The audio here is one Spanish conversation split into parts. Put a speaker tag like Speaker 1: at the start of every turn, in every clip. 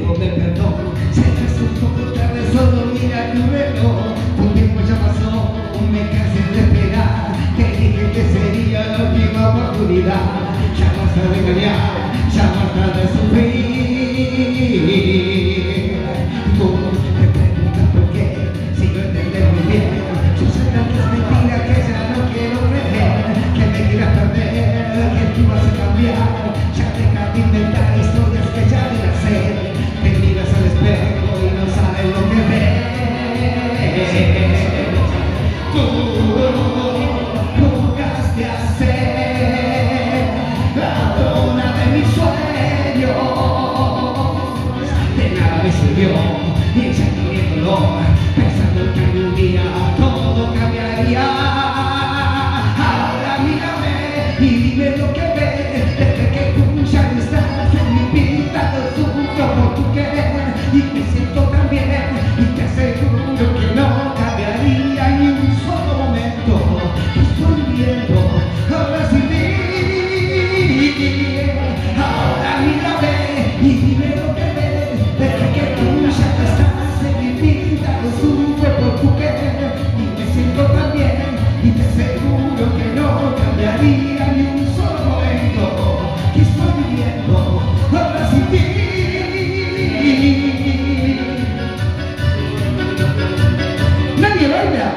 Speaker 1: pidiéndome perdón. Si es un poco tarde, solo mira tu reloj. Tu tiempo ya pasó, me cansé de esperar. Te dije que sería la última oportunidad. Ya basta de engañar, ya basta de sufrir. Tú me preguntas por qué, si no entiendes muy bien. Son tantas mentiras que ya no quiero creer. Que me quieras perder, que tú vas a cambiar. Ya deja de inventar historias que ya ni las sé. Te miras al espejo y no sabes lo que ves. Tú jugaste a ser la dona de mis sueños. De nada me sirvió y ella tiene dolor, pensando que algún día todo cambiaría. Ahora mírame y dime lo que ves. Desde que tú ya no estás en mi vida, lo sufro por tu querer y me siento tan bien. Y te aseguro que no cambiaría ni un solo momento. Estoy viviendo ahora sin ti. Ahora mírame y dime lo que ves. Desde que tú ya no estás en mi vida, lo sufro por tu querer y me siento tan bien. Y te aseguro que no cambiaría ni un solo momento. Que estoy viviendo ahora sin ti. Nadie baila.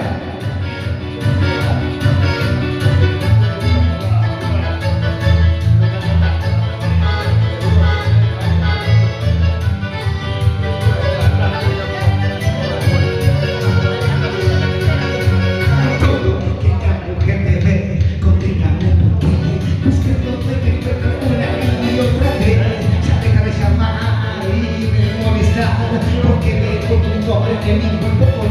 Speaker 1: Todo lo que la mujer te ve, conténtame por qué. Pues que no te recuerdo una y otra vez. Ya deja de llamar y de molestar, porque dejo tu nombre en mi cuerpo.